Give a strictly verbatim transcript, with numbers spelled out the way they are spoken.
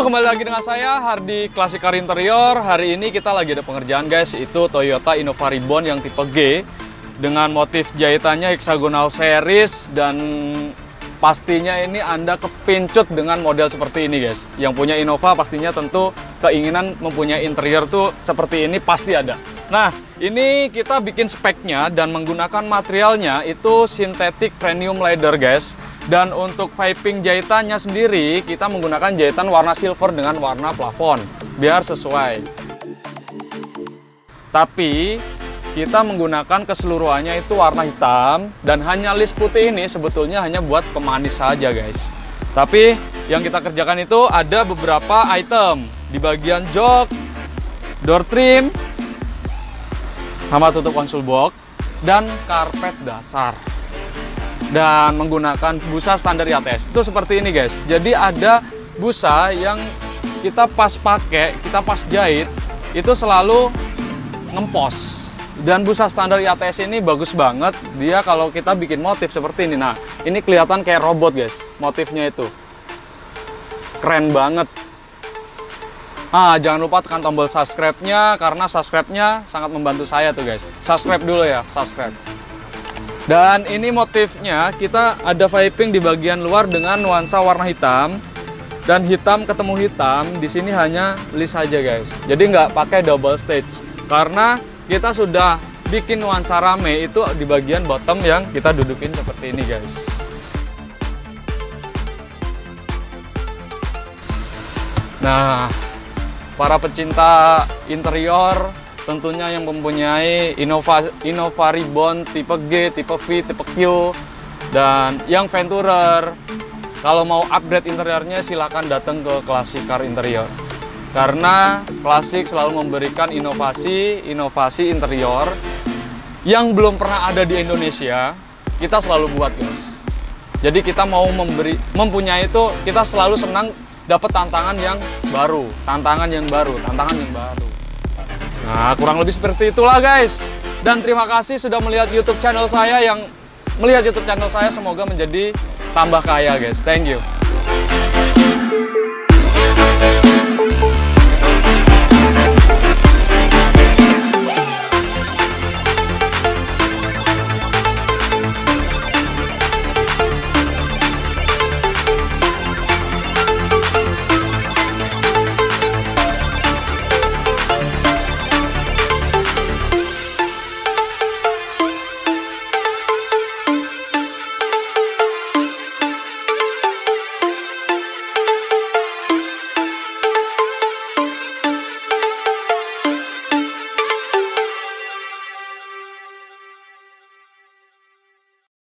Halo, kembali lagi dengan saya Hardi Classic Car Interior. Hari ini kita lagi ada pengerjaan guys, itu Toyota Innova Reborn yang tipe G dengan motif jahitannya hexagonal series, dan pastinya ini Anda kepincut dengan model seperti ini guys. Yang punya Innova pastinya tentu keinginan mempunyai interior tuh seperti ini pasti ada. Nah, ini kita bikin speknya dan menggunakan materialnya itu synthetic premium leather guys. Dan untuk piping jahitannya sendiri kita menggunakan jahitan warna silver dengan warna plafon biar sesuai. Tapi kita menggunakan keseluruhannya itu warna hitam, dan hanya list putih ini sebetulnya hanya buat pemanis saja guys. Tapi yang kita kerjakan itu ada beberapa item di bagian jok, door trim, sama tutup konsol box, dan karpet dasar. Dan menggunakan busa standar I A T S itu seperti ini guys. Jadi ada busa yang kita pas pakai, kita pas jahit itu selalu ngempos. Dan busa standar I A T S ini bagus banget. Dia kalau kita bikin motif seperti ini, nah ini kelihatan kayak robot guys, motifnya itu keren banget. Ah, jangan lupa tekan tombol subscribe-nya, karena subscribe-nya sangat membantu saya tuh guys. Subscribe dulu ya, subscribe. Dan ini motifnya kita ada piping di bagian luar dengan nuansa warna hitam, dan hitam ketemu hitam di sini hanya list saja guys. Jadi nggak pakai double stage karena kita sudah bikin nuansa rame itu di bagian bottom yang kita dudukin seperti ini guys. Nah, para pecinta interior tentunya yang mempunyai Innova, Innova Reborn tipe G, tipe V, tipe Q, dan yang Venturer, kalau mau upgrade interiornya silahkan datang ke Classic Car Interior. Karena Classic selalu memberikan inovasi-inovasi interior yang belum pernah ada di Indonesia, kita selalu buat guys. Jadi kita mau memberi, mempunyai itu, kita selalu senang dapat tantangan yang baru, tantangan yang baru, tantangan yang baru. Nah, kurang lebih seperti itulah guys. Dan terima kasih sudah melihat YouTube channel saya. Yang melihat YouTube channel saya semoga menjadi tambah kaya guys. Thank you.